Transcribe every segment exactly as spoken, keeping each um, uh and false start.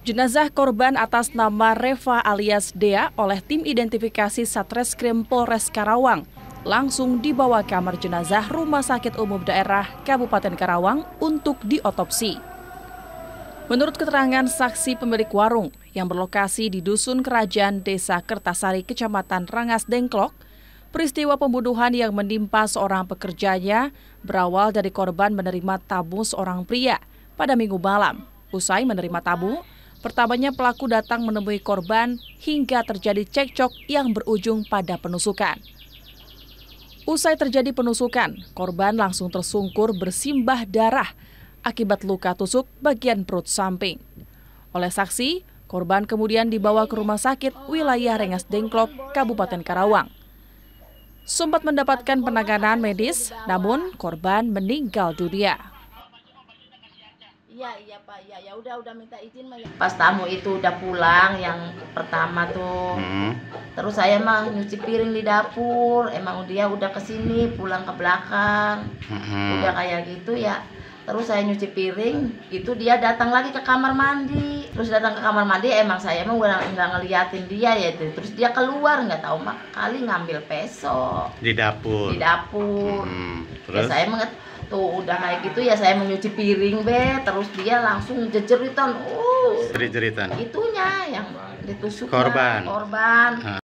Jenazah korban atas nama Reva alias Dea oleh tim identifikasi Satreskrim Polres Karawang langsung dibawa kamar jenazah Rumah Sakit Umum Daerah Kabupaten Karawang untuk diotopsi. Menurut keterangan saksi pemilik warung yang berlokasi di Dusun Kerajaan Desa Kertasari, Kecamatan Rangas Dengklok, peristiwa pembunuhan yang menimpa seorang pekerjanya berawal dari korban menerima tabu seorang pria pada Minggu malam. Usai menerima tabu, pertamanya pelaku datang menemui korban hingga terjadi cekcok yang berujung pada penusukan. Usai terjadi penusukan, korban langsung tersungkur bersimbah darah akibat luka tusuk bagian perut samping. Oleh saksi, korban kemudian dibawa ke rumah sakit wilayah Rengas Dengklok, Kabupaten Karawang. Sempat mendapatkan penanganan medis, namun korban meninggal dunia. Iya, iya Pak, ya, ya udah udah minta izin Mah. Pas tamu itu udah pulang yang pertama tuh, hmm. terus saya mah nyuci piring di dapur, emang dia udah kesini pulang ke belakang, hmm. udah kayak gitu ya. Terus saya nyuci piring, itu dia datang lagi ke kamar mandi, terus datang ke kamar mandi, emang saya emang udah nggak ngeliatin dia ya, terus dia keluar nggak tahu mak kali ngambil peso di dapur, di dapur, hmm. terus ya, saya menget tuh udah kayak gitu ya saya menyuci piring be, terus dia langsung jejeritan, uh, jerit-jeritan. Itunya yang ditusuk korban. korban. Ha.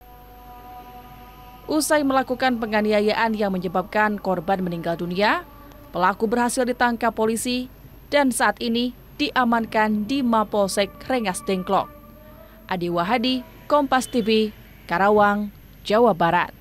Usai melakukan penganiayaan yang menyebabkan korban meninggal dunia, pelaku berhasil ditangkap polisi dan saat ini diamankan di Mapolsek Rengas Dengklok. Adi Wahadi, Kompas T V, Karawang, Jawa Barat.